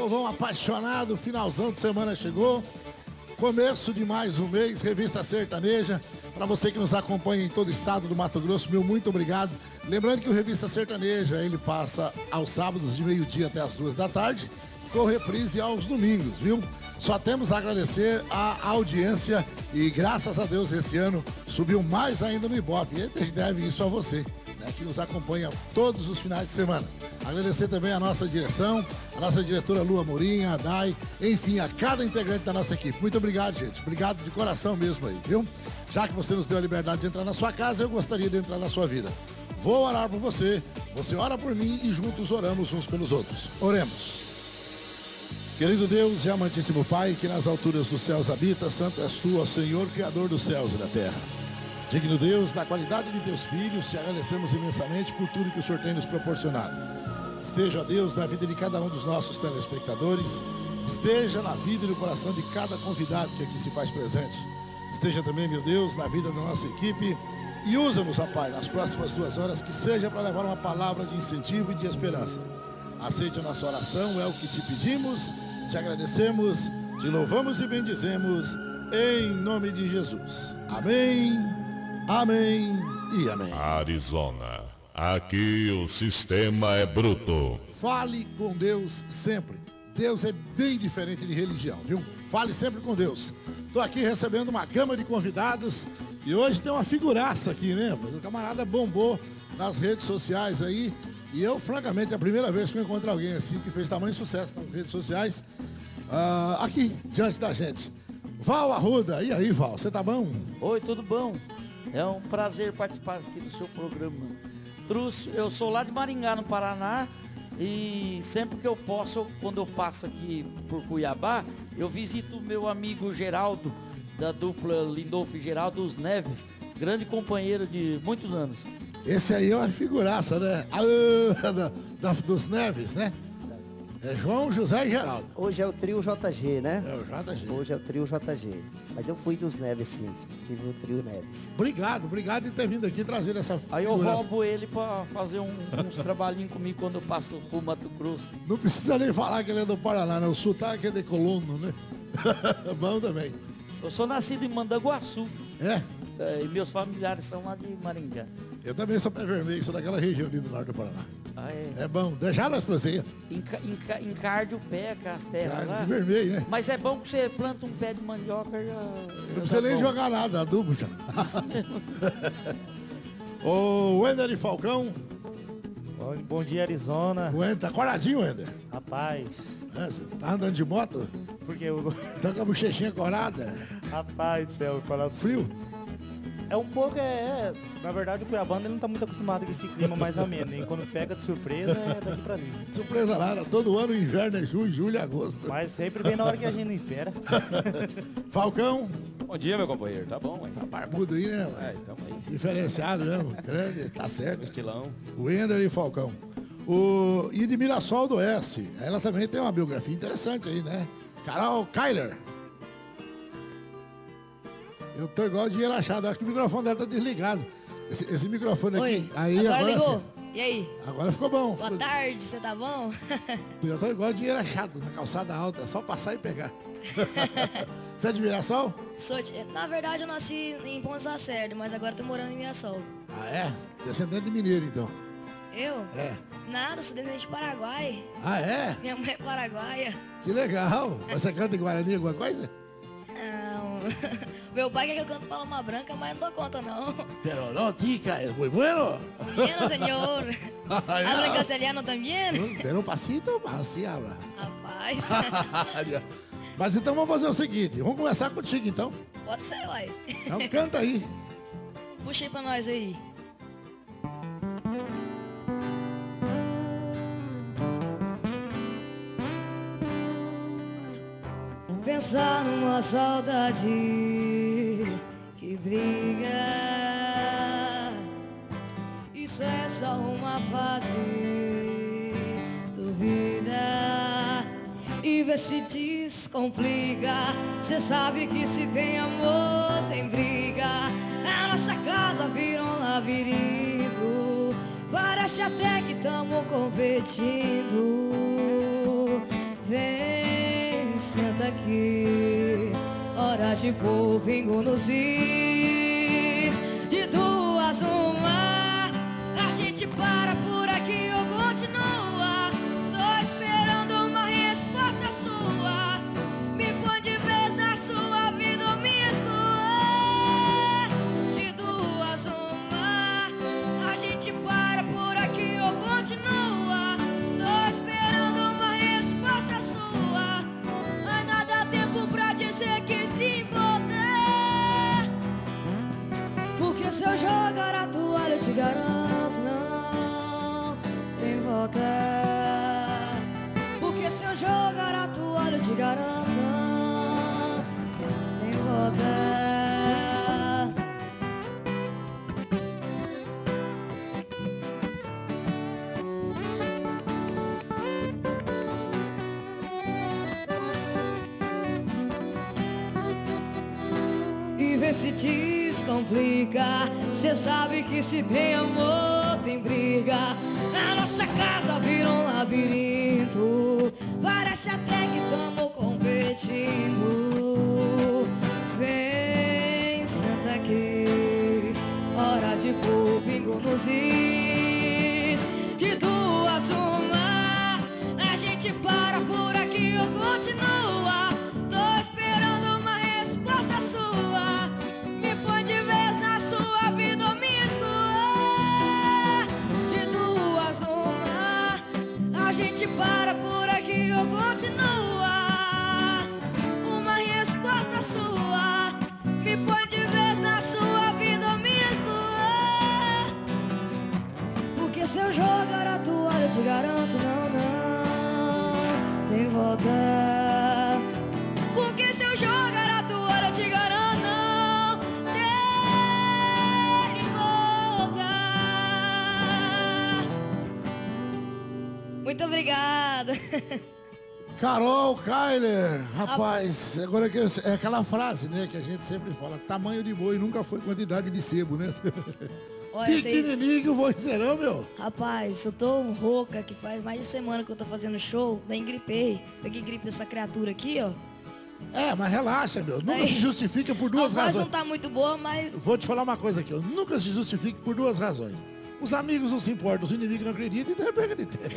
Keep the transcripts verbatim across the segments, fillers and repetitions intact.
povão apaixonado, finalzão de semana chegou. Começo de mais um mês, Revista Sertaneja. Para você que nos acompanha em todo o estado do Mato Grosso, meu muito obrigado. Lembrando que o Revista Sertaneja, ele passa aos sábados de meio-dia até as duas da tarde, com reprise aos domingos, viu? Só temos a agradecer a audiência e graças a Deus esse ano subiu mais ainda no Ibope. E a gente deve isso a você, né, que nos acompanha todos os finais de semana. Agradecer também a nossa direção, a nossa diretora Lua Morinha, a Dai, enfim, a cada integrante da nossa equipe. Muito obrigado, gente. Obrigado de coração mesmo aí, viu? Já que você nos deu a liberdade de entrar na sua casa, eu gostaria de entrar na sua vida. Vou orar por você, você ora por mim e juntos oramos uns pelos outros. Oremos. Querido Deus e amantíssimo Pai, que nas alturas dos céus habita, santo és tu, ó Senhor, Criador dos céus e da terra. Digno Deus, na qualidade de teus filhos, te agradecemos imensamente por tudo que o Senhor tem nos proporcionado. Esteja, ó Deus, na vida de cada um dos nossos telespectadores, esteja na vida e no coração de cada convidado que aqui se faz presente. Esteja também, meu Deus, na vida da nossa equipe e usa-nos, ó Pai, nas próximas duas horas, que seja para levar uma palavra de incentivo e de esperança. Aceite a nossa oração, é o que te pedimos, te agradecemos, te louvamos e bendizemos, em nome de Jesus. Amém, amém e amém. Arizona, aqui o sistema é bruto. Fale com Deus sempre. Deus é bem diferente de religião, viu? Fale sempre com Deus. Estou aqui recebendo uma gama de convidados e hoje tem uma figuraça aqui, né? O camarada bombou nas redes sociais aí. E eu, francamente, é a primeira vez que eu encontro alguém assim que fez tamanho sucesso nas redes sociais, uh, aqui, diante da gente. Val Arruda, e aí, Val, você tá bom? Oi, tudo bom? É um prazer participar aqui do seu programa. Trouxe, eu sou lá de Maringá, no Paraná, e sempre que eu posso, quando eu passo aqui por Cuiabá, eu visito o meu amigo Geraldo, da dupla Lindolfo e Geraldo, os Neves, grande companheiro de muitos anos. Esse aí é uma figuraça, né? Ah, da, da, dos Neves, né? É João, José e Geraldo. Hoje é o trio J G, né? É o J G. Hoje é o trio J G. Mas eu fui dos Neves, sim. Tive o trio Neves. Obrigado, obrigado de ter vindo aqui trazer essa figuraça. Aí eu roubo ele pra fazer um, uns trabalhinhos comigo quando eu passo pro Mato Grosso. Não precisa nem falar que ele é do Paraná, né? O sotaque é de colono, né? Bom também. Eu sou nascido em Mandaguaçu. É? É, e meus familiares são lá de Maringá. Eu também sou pé vermelho, sou daquela região ali do norte do Paraná. Ah, é? É bom, deixar nós pra você. Enca, enca, encarde o pé com as terras lá. De vermelho, né? Mas é bom que você planta um pé de mandioca já. Não precisa nem jogar nada, adubo já. Ô, Wender e Falcão. Bom, bom dia, Arizona. O Wender, tá coradinho, Wender? Rapaz. É, você tá andando de moto? Porque eu. Tá com a bochechinha corada? Rapaz do céu, falar frio? É um pouco, é, é. Na verdade, o Cuiabano ele não tá muito acostumado com esse clima mais ameno. E quando pega de surpresa, é daqui pra ali. Surpresa nada, todo ano o inverno é junho, julho e agosto. Mas sempre vem na hora que a gente não espera. Falcão. Bom dia, meu companheiro, tá bom, hein? Tá barbudo aí, né? É, tamo aí. Diferenciado mesmo, grande, tá certo. Estilão. O Wender e Falcão. O... E de Mirassol do Oeste, ela também tem uma biografia interessante aí, né? Carol Kyler. Eu tô igual dinheiro achado, acho que o microfone dela tá desligado. Esse, esse microfone Oi, aqui. Aí, agora, agora ligou. Sim. E aí? Agora ficou bom. Boa ficou... tarde, você tá bom? Eu tô igual dinheiro achado, na calçada alta, só passar e pegar. Você é de Mirassol? Sou de... Na verdade, eu nasci em Pontes Lacerda, mas agora tô morando em Mirassol. Ah, é? Descendente de mineiro, então. Eu? É. Nada, sou descendente de Paraguai. Ah, é? Minha mãe é paraguaia. Que legal. Você canta em Guarani alguma coisa? Não. Meu pai quer que eu cante Paloma Branca, mas não dou conta, não. Pero no, tica, es muy bueno. Bueno, senhor. Habla en castellano também? Pero um pasito, mas assim habla. Rapaz. Mas então vamos fazer o seguinte, vamos começar contigo então. Pode ser, uai. Então canta aí. Puxa aí pra nós aí. Pensar numa saudade que briga, isso é só uma fase, duvida e vê se descomplica. Cê sabe que se tem amor tem briga. A nossa casa vira um labirinto, parece até que tamo competindo. Vem senta aqui. Hora de pôr vinho nos is. De duas uma, a gente para por aqui ou continua. Tô esperando uma resposta sua. Me põe de vez na sua vida ou me exclua. De duas uma, a gente para por aqui ou continua. Tô esperando uma resposta sua. Ainda dá tempo pra dizer que se importar. Porque se eu jogar a toalha eu te garanto, não tem volta. Porque se eu jogar a toalha eu te garanto, não tem volta. E vê se descomplica. Cê sabe que se tem amor tem briga. A nossa casa vira um labirinto. Parece até que tamo competindo. Vem, senta aqui. Hora de pôr pingo nos is. De duas uma, a gente para por aqui ou continua. Tô esperando uma resposta sua. Me põe de vez na sua vida ou me exclua. De duas uma, a gente para por aqui ou continua. Uma resposta sua. Me põe de vez na sua vida ou me exclua. Porque se eu jogar a toalha eu te garanto, não, não tem volta. Porque se eu jogar a toalha eu te garanto, não tem volta. Muito obrigada. Carol Kyler, rapaz, agora que eu- é aquela frase, né, que a gente sempre fala, tamanho de boi nunca foi quantidade de sebo, né? Olha, vocês- Pequenininho que o boi serão, meu. Rapaz, eu tô rouca que faz mais de semana que eu tô fazendo show, daí engripei. Peguei gripe dessa criatura aqui, ó. É, mas relaxa, meu, nunca Daí- se justifica por A duas voz razões. não tá muito boa, mas Vou te falar uma coisa aqui, ó. Nunca se justifique por duas razões. Os amigos não se importam, os inimigos não acreditam, então é perda de tempo.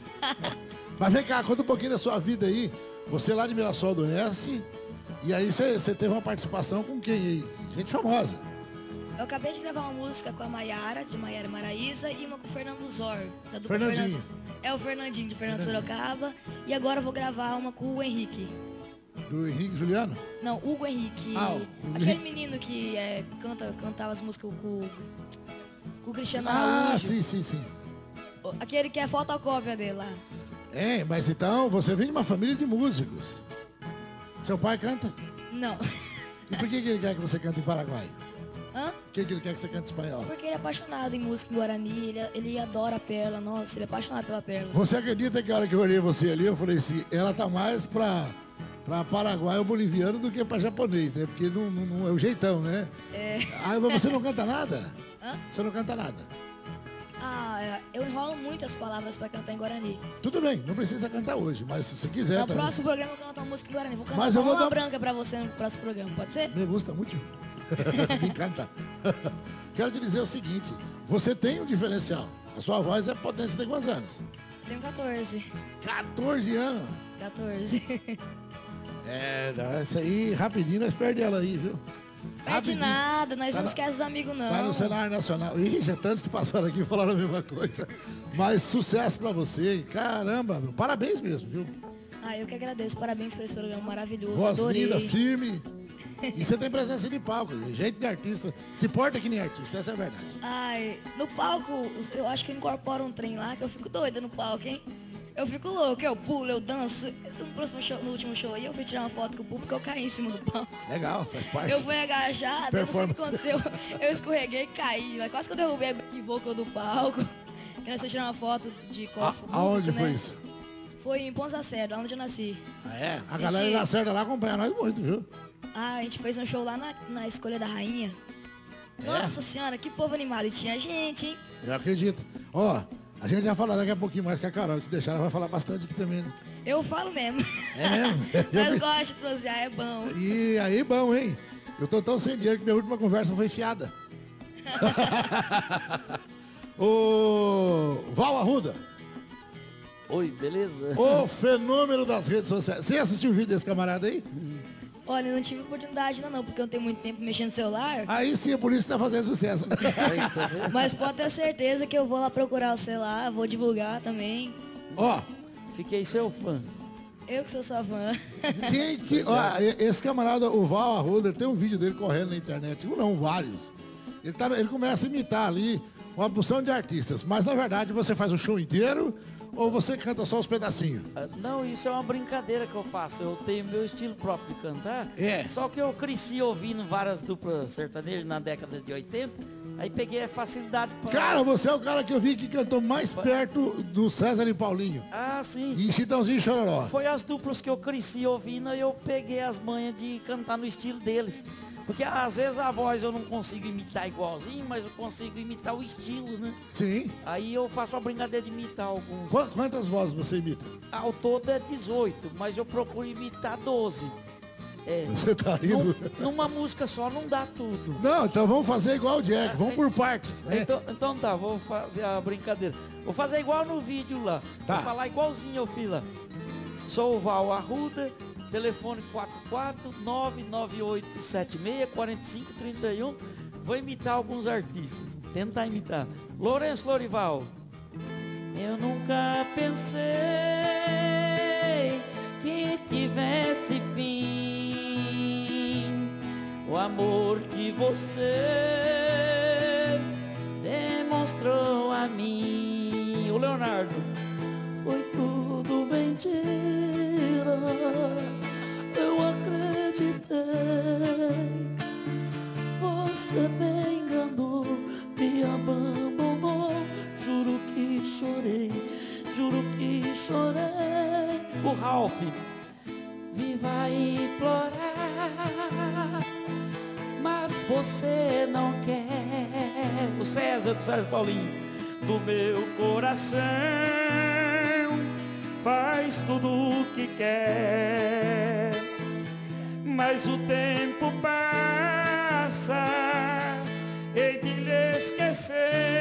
Mas vem cá, conta um pouquinho da sua vida aí. Você lá de Mirassol do Oeste, e aí você você teve uma participação com quem aí? Gente famosa. eu acabei de gravar uma música com a Maiara, de Maiara Maraíza, e uma com o Fernando Zor. da dupla Fernandinho. Fernando- É o Fernandinho, de Fernando Sorocaba. E agora eu vou gravar uma com o Henrique. Do Henrique Juliano? Não, Hugo Henrique. Ah, o- Aquele Henrique. menino que é, canta, cantava as músicas com, com o Cristiano Ah, Araújo. sim, sim, sim. Aquele que é fotocópia dele lá. É, mas então você vem de uma família de músicos. Seu pai canta? Não. E por que, que ele quer que você cante em Paraguai? Hã? Por que, que ele quer que você cante em espanhol? Porque ele é apaixonado em música em Guarani, ele, ele adora a Perla, nossa, ele é apaixonado pela Perla. Você acredita que a hora que eu olhei você ali, eu falei assim, ela tá mais pra, pra Paraguai ou boliviano do que pra japonês, né? Porque não, não- não é o jeitão, né? É. Ah, mas você não canta nada? Hã? Você não canta nada? Ah, é, eu enrolo muitas palavras pra cantar em Guarani. Tudo bem, não precisa cantar hoje, mas se você quiser No também. próximo programa eu canto uma música em Guarani. Vou cantar Mas eu uma vou dar- branca pra você no próximo programa, pode ser? Me gusta muito. Me encanta. Quero te dizer o seguinte, você tem um diferencial. A sua voz é potente, você tem quantos anos? Tenho quatorze. quatorze anos. quatorze. É, dá essa aí, rapidinho nós perdemos ela aí, viu? Perde Rapidinho. nada, nós Tá não na- esquece os amigos, não. Tá no cenário nacional. Ih, já tantos que passaram aqui e falaram a mesma coisa. Mas sucesso pra você. Caramba, meu. Parabéns mesmo, viu? Ah, eu que agradeço. Parabéns por esse programa maravilhoso. Voz Adorei. linda, firme. E você tem presença de palco, jeito de artista. Se porta que nem artista, essa é a verdade. Ai, no palco, eu acho que eu incorporo um trem lá que eu fico doida no palco, hein? Eu fico louco, eu pulo, eu danço. Esse No, próximo show, no último show aí, eu fui tirar uma foto com o público, eu caí em cima do palco. Legal, faz parte. Eu fui agachada, eu não sei o que Performance. aconteceu. Eu escorreguei e caí. Lá, quase que eu derrubei a back vocal do palco. E nós fomos tirar uma foto de A- costas pro público, aonde né? foi isso? Foi em Ponta Serra, lá onde eu nasci. Ah, é? A galera Gente- da Cerda lá acompanha nós muito, viu? Ah, a gente fez um show lá na, na Escolha da Rainha. É? Nossa senhora, que povo animado. E tinha gente, hein? Eu acredito. Ó, A gente vai falar daqui a pouquinho mais com a Carol, se deixar, ela vai falar bastante aqui também, né? Eu falo mesmo. É mesmo? Mas gosto de prosear, é bom. E aí, bom, hein? Eu tô tão sem dinheiro que minha última conversa foi fiada. Ô, Val Arruda. Oi, beleza? O fenômeno das redes sociais. Você assistiu o vídeo desse camarada aí? Olha, eu não tive oportunidade ainda não, porque eu não tenho muito tempo mexendo no celular. Aí sim, é por isso que tá fazendo sucesso. Mas pode ter certeza que eu vou lá procurar o celular, vou divulgar também. Ó, Fiquei seu fã. Eu que sou sua fã. quem que... Ó, esse camarada, o Val Arruda, tem um vídeo dele correndo na internet. Um não, vários. Ele, tá, ele começa a imitar ali uma porção de artistas. Mas, na verdade, você faz o show inteiro ou você canta só os pedacinhos? Ah, Não, isso é uma brincadeira que eu faço. Eu tenho meu estilo próprio de cantar. É. Só que eu cresci ouvindo várias duplas sertanejas na década de oitenta. Aí peguei a facilidade para... Cara, você é o cara que eu vi que cantou mais perto do César e Paulinho. Ah, sim. E Chitãozinho e Chororó. Foi as duplas que eu cresci ouvindo e eu peguei as manhas de cantar no estilo deles. Porque às vezes a voz eu não consigo imitar igualzinho, mas eu consigo imitar o estilo, né? Sim. Aí eu faço a brincadeira de imitar alguns. Qu- Quantas vozes você imita? Ao todo é dezoito, mas eu procuro imitar doze. É, Você tá rindo? num- numa música só não dá tudo. Não, então vamos fazer igual o Jack. Vamos por partes, né? Então, então tá, vou fazer a brincadeira. Vou fazer igual no vídeo lá. Tá. Vou falar igualzinho eu fiz lá. Sou o Val Arruda, telefone quatro quatro nove nove oito sete seis quatro cinco três um. Vou imitar alguns artistas. Tentar imitar. Lourenço Lorival. Eu nunca pensei que tivesse fim o amor que você demonstrou a mim. O Leonardo. Foi tudo mentira, eu acreditei. Você me enganou, me abandonou. Juro que chorei, juro que chorei. O Ralph. Viva implorar, mas você não quer. O César do César Paulinho. Do meu coração faz tudo o que quer, mas o tempo passa, hei de lhe esquecer.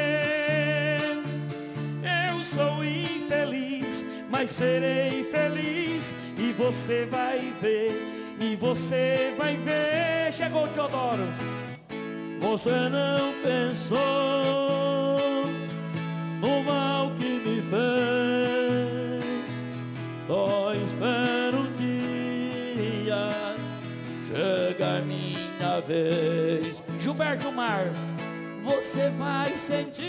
Eu sou infeliz, mas serei feliz, e você vai ver, e você vai ver. Chegou o Teodoro. Você não pensou no mal que me fez, só espero um dia chegar minha vez. Gilberto Mar, você vai sentir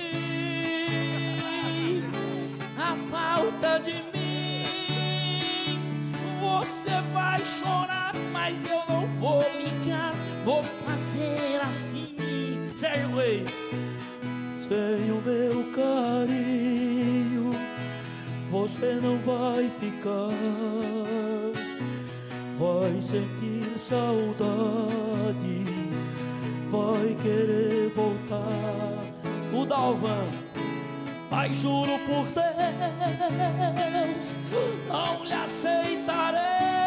a falta de mim. Você vai chorar, mas eu não vou ligar. Vou fazer assim. Sérgio Reis. Sem o meu carinho, você não vai ficar. Vai sentir saudade, vai querer voltar. O Dalvan. Mas juro por Deus, não lhe aceitarei,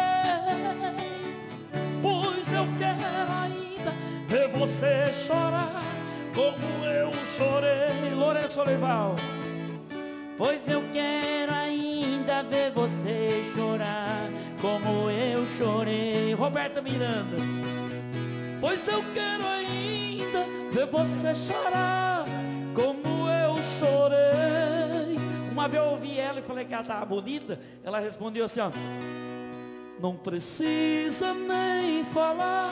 pois eu quero ainda ver você chorar como eu chorei. Lourenço Olival. Pois eu quero ainda ver você chorar como eu chorei. Roberta Miranda. Pois eu quero ainda ver você chorar como eu chorei. Uma vez eu ouvi ela e falei que ela estava bonita. Ela respondeu assim, ó: não precisa nem falar,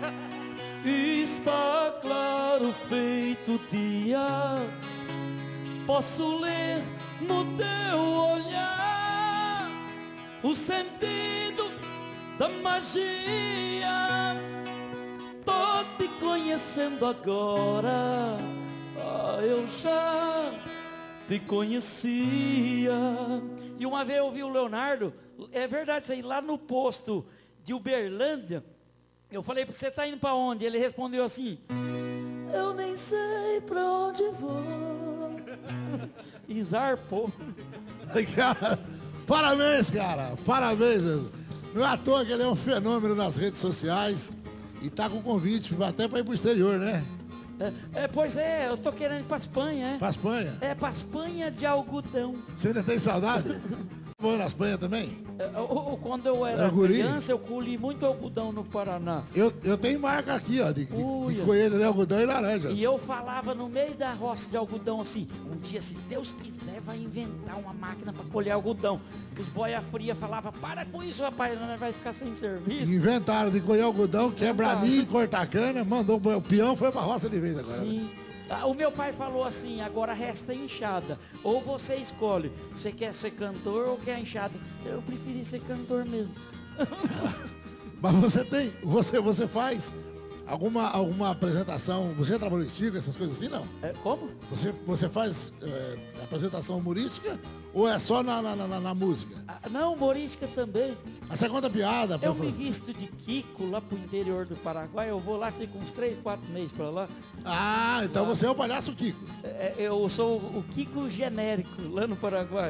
está claro feito dia. Posso ler no teu olhar o sentido da magia. Tô te conhecendo agora, ah, eu já te conhecia. E uma vez eu vi o Leonardo, é verdade isso aí, lá no posto de Uberlândia. Eu falei, você tá indo para onde? Ele respondeu assim: eu nem sei para onde vou. e zarpou. Cara, parabéns, cara. Parabéns. Não é à toa que ele é um fenômeno nas redes sociais e tá com convite até para ir pro exterior, né? É, é, pois é, eu tô querendo ir pra Espanha, é? Pra Espanha. É, pra Espanha de algodão. Você ainda tem saudade? Foi na Espanha também? É, eu- eu- quando eu era Era guri? criança, eu colhi muito algodão no Paraná. Eu, eu tenho marca aqui, ó, de, de, Uia. de colheita de algodão e laranja. E eu falava no meio da roça de algodão assim, um dia, se Deus quiser, vai inventar uma máquina para colher algodão. Os boia fria falavam, para com isso, rapaz, nós vai ficar sem serviço. Inventaram de colher algodão, quebrar milho, cortar cana, mandou o peão, foi pra roça de vez agora. Sim. Ah, o meu pai falou assim, agora resta enxada. Ou você escolhe, você quer ser cantor ou quer enxada. Eu preferi ser cantor mesmo. Mas você tem, você, você faz alguma, alguma apresentação, você já trabalhou em circo, essas coisas assim, não? É, como? Você, você faz é, apresentação humorística ou é só na, na, na, na música? Ah, não, humorística também. Mas você conta piada? Eu pra- me visto de Kiko lá pro interior do Paraguai. Eu vou lá, fico uns três, quatro meses pra lá. Ah, então você é o palhaço Kiko. É, eu sou o Kiko genérico lá no Paraguai.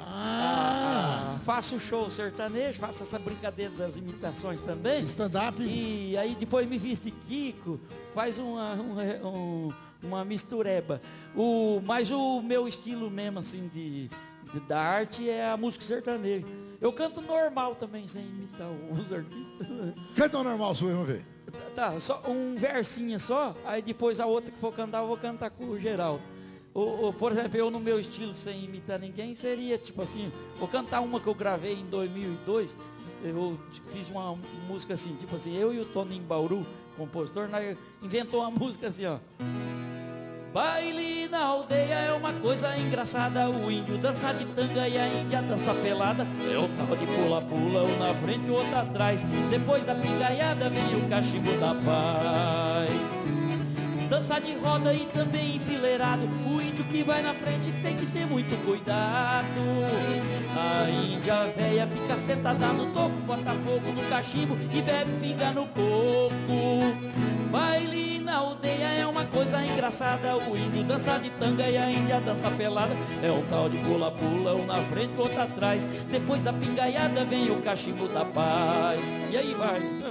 Ah, Ah, faço show sertanejo, faço essa brincadeira das imitações também. stand-up. E aí depois me visto de Kiko, faz uma, uma, um- uma mistureba. O, mas o meu estilo mesmo, assim, de, de- da arte é a música sertaneja. Eu canto normal também, sem imitar os artistas. Canta o normal sua, vamos ver. Tá, só um versinho só, aí depois a outra que for cantar, eu vou cantar com o Geraldo. Ou, ou, por exemplo, eu no meu estilo, sem imitar ninguém, seria tipo assim, vou cantar uma que eu gravei em dois mil e dois, eu fiz uma música assim, tipo assim, eu e o Toninho Bauru, compositor, nós inventou uma música assim, ó. Baile na aldeia é uma coisa engraçada, o índio dança de tanga e a índia dança pelada. É o tal de pula-pula, um na frente, o outro atrás. Depois da pingaiada vem o cachimbo da paz. Dança de roda e também enfileirado, o índio que vai na frente tem que ter muito cuidado. A índia véia fica sentada no toco, bota fogo no cachimbo e bebe pinga no coco. Baile na aldeia é uma coisa engraçada, o índio dança de tanga e a índia dança pelada. É um tal de pula-pula, um na frente, outro atrás. Depois da pingaiada vem o cachimbo da paz. E aí vai.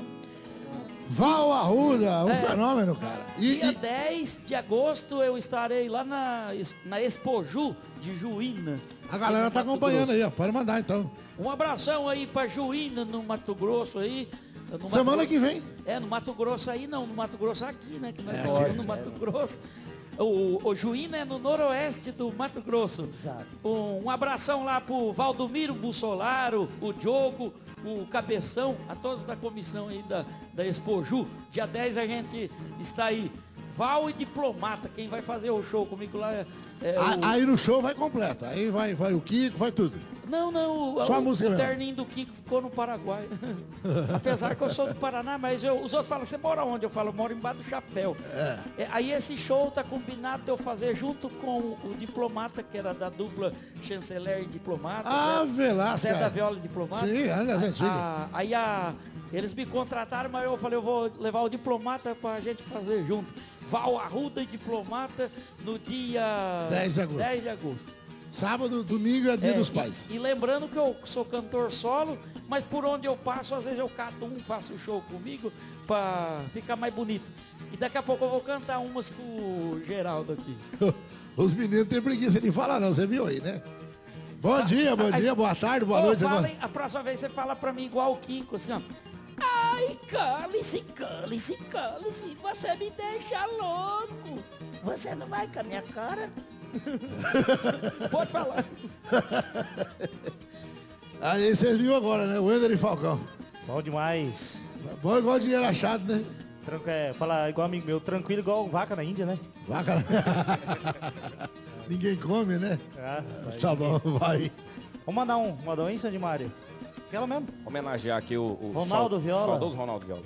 Val Arruda, um É. fenômeno, cara. E, Dia e- dez de agosto eu estarei lá na, na Expoju de Juína. a galera no tá Mato acompanhando Grosso. aí, ó. Pode mandar então. Um abração aí pra Juína, no Mato Grosso aí. No Mato Semana Grosso- que vem. É, no Mato Grosso aí não, no Mato Grosso aqui, né? Que nós É, moramos aqui. no Mato Grosso. O, o Juína é no noroeste do Mato Grosso. Exato. Um, um abração lá pro Valdomiro Bussolaro, o Diogo, o Cabeção, a todos da comissão aí da, da Expoju. Dia dez a gente está aí. Val e Diplomata, quem vai fazer o show comigo lá é, é A- o... Aí no show vai completo. Aí vai, vai o Kiko, vai tudo. Não, não, o, Só a o, música o mesmo. terninho do Kiko ficou no Paraguai. Apesar que eu sou do Paraná, mas eu- os outros falam, você mora onde? Eu falo, eu moro embaixo do chapéu. É, aí esse show tá combinado de eu fazer junto com o, o Diplomata, que era da dupla Chanceler e Diplomata. Ah, Zé, Velasco. Zé da Viola e Diplomata. Sim, é das A- antigas. a- Aí a, eles me contrataram, mas eu falei, eu vou levar o Diplomata pra gente fazer junto. Val Arruda e Diplomata no dia dez de agosto. dez de agosto. Sábado, domingo é dia É, dos e- pais. E, lembrando que eu sou cantor solo, mas por onde eu passo, às vezes eu cato um, faço show comigo para ficar mais bonito. E daqui a pouco eu vou cantar umas com o Geraldo aqui. Os meninos têm preguiça de falar não, você viu aí, né? Bom dia, bom Aí- dia, boa tarde, boa Ô, noite. fala, boa- hein, a próxima vez você fala pra mim igual o Kiko, assim, ó. Ai, cale-se, cale-se, cale-se, você me deixa louco. Você não vai com a minha cara? Pode falar. Aí vocês viram agora, né? O Ender e Falcão. Bom demais. Bom igual dinheiro achado, né? Tranca, é, fala igual amigo meu, tranquilo igual vaca na Índia, né? Vaca. Ninguém come, né? Ah, vai. Tá bom, vai. Vamos mandar um, mandar um aí, Sandy Mário. Aquela mesmo. Homenagear aqui o, o Ronaldo sau- Viola. saudoso Ronaldo Viola.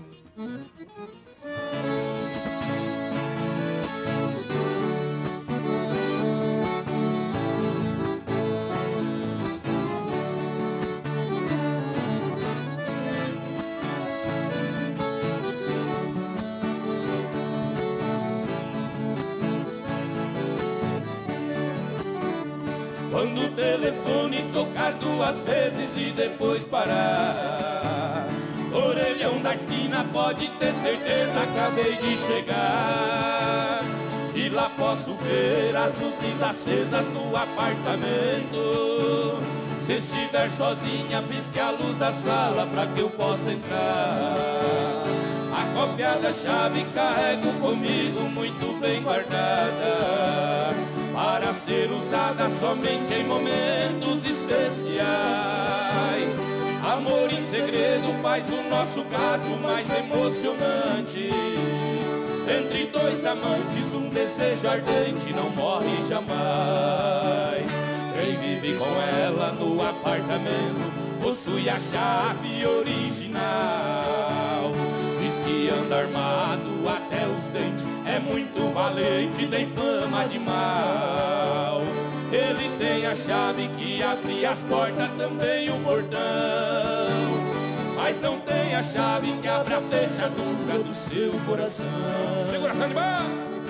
quando o telefone tocar duas vezes e depois parar. Orelhão da esquina, pode ter certeza, acabei de chegar. De lá posso ver as luzes acesas no apartamento. Se estiver sozinha, pisque a luz da sala pra que eu possa entrar. A cópia da chave carrego comigo muito bem guardada, para ser usada somente em momentos especiais. Amor em segredo faz o nosso caso mais emocionante. Entre dois amantes, um desejo ardente não morre jamais. Quem vive com ela no apartamento possui a chave original. Diz que anda armado até os dentes, é muito valente, tem fama de mal. Ele tem a chave que abre as portas, também o portão, mas não tem a chave que abre a fechadura do seu coração. Seguração de mão!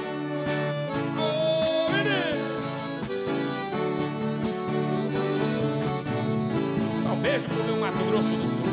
Oh, menino! Dá um beijo pro meu Mato Grosso do Sul.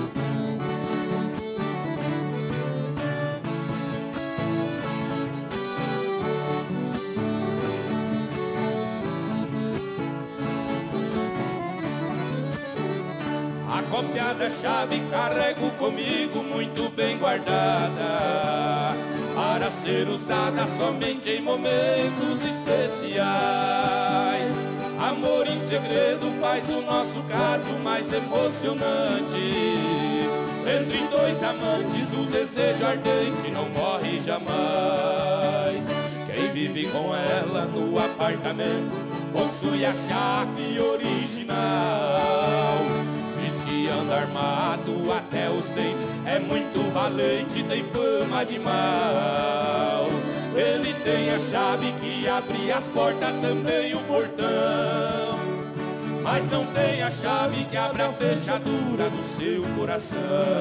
A cópia da chave carrego comigo muito bem guardada, para ser usada somente em momentos especiais. Amor em segredo faz o nosso caso mais emocionante. Entre dois amantes o desejo ardente não morre jamais. Quem vive com ela no apartamento possui a chave original. Anda armado até os dentes, é muito valente, tem fama de mal. Ele tem a chave que abre as portas, também o portão, mas não tem a chave que abre a fechadura do seu coração.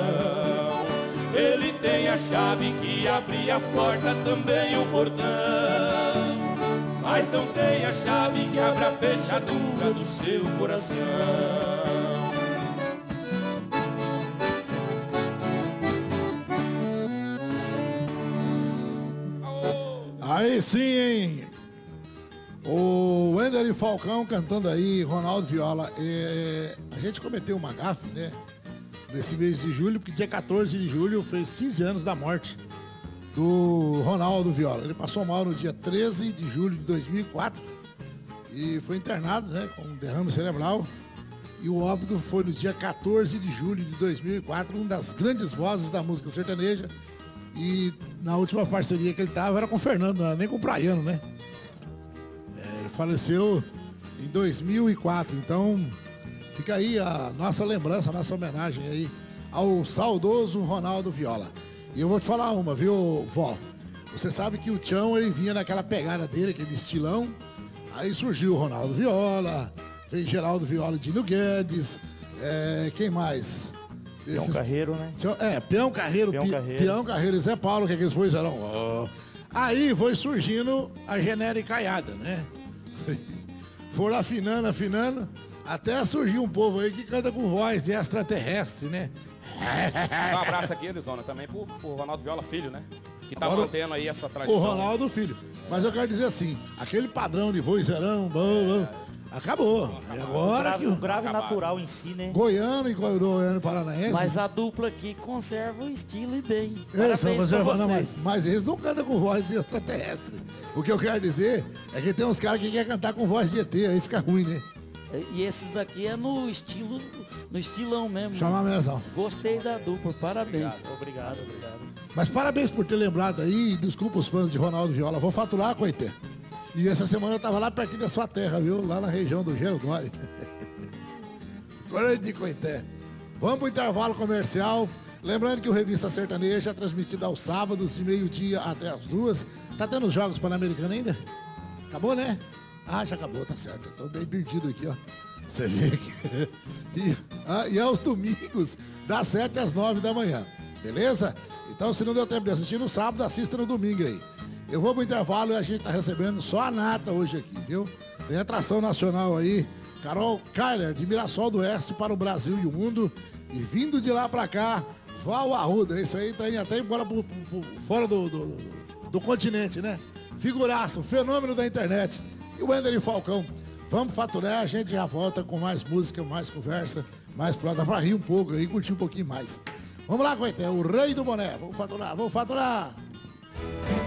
Ele tem a chave que abre as portas, também o portão, mas não tem a chave que abre a fechadura do seu coração. Aí sim, hein? O Wender e Falcão cantando aí, Ronaldo Viola. É, a gente cometeu uma gafe, né? Nesse mês de julho, porque dia quatorze de julho fez quinze anos da morte do Ronaldo Viola. Ele passou mal no dia treze de julho de dois mil e quatro e foi internado, né? Com um derrame cerebral. E o óbito foi no dia quatorze de julho de dois mil e quatro, uma das grandes vozes da música sertaneja. E na última parceria que ele tava era com o Fernando, não era nem com o Praiano, né? É, ele faleceu em dois mil e quatro, então fica aí a nossa lembrança, a nossa homenagem aí ao saudoso Ronaldo Viola. E eu vou te falar uma, viu, vó? Você sabe que o Tchão, ele vinha naquela pegada dele, aquele estilão. Aí surgiu o Ronaldo Viola, veio Geraldo Viola, Dino Guedes, é, quem mais? Peão Carreiro, né? É, Peão Carreiro, Peão Pi, Carreiro. Peão Carreiro e Zé Paulo, que é que eles fizeram? Oh. Aí foi surgindo a genericaiada, né? Foram afinando, afinando, até surgiu um povo aí que canta com voz de extraterrestre, né? Um abraço aqui, Elisona, também pro, pro Ronaldo Viola Filho, né? Que tá Agora, mantendo aí essa o tradição. Ronaldo Filho. Mas eu quero dizer assim, aquele padrão de vozeirão, bom, bom, acabou. E O agora grave, que o o grave Acabaram. natural em si, né? Goiano e Goiano Paranaense... Mas a dupla aqui conserva o estilo e bem. Eles Parabéns são pra conserva- não, vocês. mas, mas eles não cantam com voz de extraterrestre. O que eu quero dizer é que tem uns caras que querem cantar com voz de E T, aí fica ruim, né? E esses daqui é no estilo, no estilão mesmo. Chama a mesão. Gostei da dupla, parabéns. Obrigado, obrigado. Mas parabéns por ter lembrado aí, desculpa os fãs de Ronaldo Viola. Vou faturar, Coité. E essa semana eu tava lá pertinho da sua terra, viu? Lá na região do Gerodói. Grande Coité. Vamos pro intervalo comercial. Lembrando que o Revista Sertaneja é transmitido aos sábados, de meio-dia até as duas. Tá tendo os Jogos Pan-Americanos ainda? Acabou, né? Ah, já acabou, tá certo. Eu tô bem perdido aqui, ó. Você vê aqui. E, ah, e é aos domingos, das sete às nove da manhã. Beleza? Então, se não deu tempo de assistir no sábado, assista no domingo aí. Eu vou pro intervalo e a gente tá recebendo só a nata hoje aqui, viu? Tem atração nacional aí, Carol Kyler, de Mirassol do Oeste para o Brasil e o mundo. E vindo de lá pra cá, Val Arruda. Esse aí tá indo até embora pro, pro, pro, fora do, do, do, do continente, né? Figuraço, fenômeno da internet. E o Wender Falcão. Vamos faturar, a gente já volta com mais música, mais conversa, mais plata pra rir um pouco e curtir um pouquinho mais. Vamos lá, Coité, o rei do boné. Vamos faturar, vamos faturar.